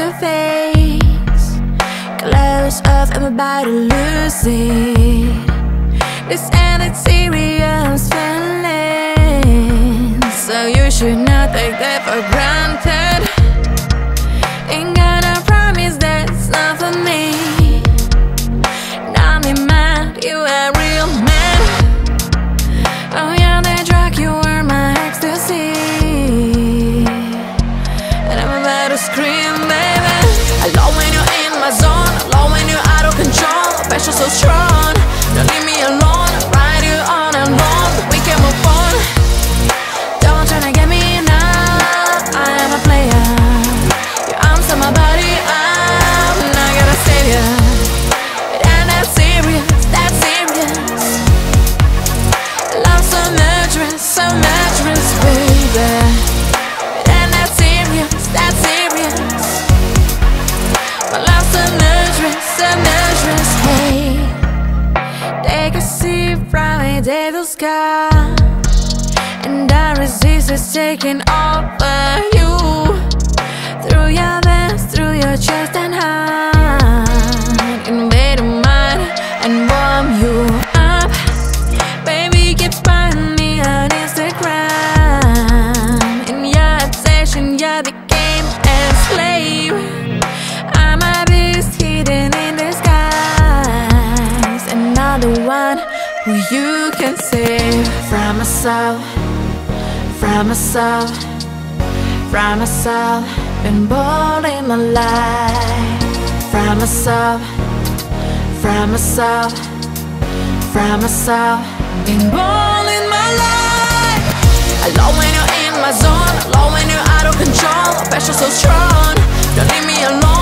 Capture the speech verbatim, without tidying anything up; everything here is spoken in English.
to face. Close off, I'm about to lose it. This ain't serious feeling, so you should not take that for granted. Ain't gonna promise that it's not for me. Not me mad, you a real man. Oh yeah, that drug, you were my ecstasy. And I'm about to scream, baby. I love when you're in my zone, I love when you're out of control. Passion so strong, don't leave me alone. Ride you on and on, we can move on. Don't try to get me now, I am a player. Your arms on my body, I'm not gonna save you. It ain't that serious, that serious. Love so much risk, so much risk, baby. It ain't that serious, that serious. My love so much risk, so much risk, hey. Take a seat from the devil's sky, and I resist, it's taking over you. Through your veins, through your chest and heart, invade your mind and warm you up. Baby, keep spying me on Instagram. In your obsession, you became a slave. I'm a beast hidden in disguise, another one who you can save. From myself, from myself, from myself. Been bold in my life. From myself, from myself, from myself. Been bold in my life. I love when you're in my zone, I love when you're out of control. Passion so strong, don't leave me alone.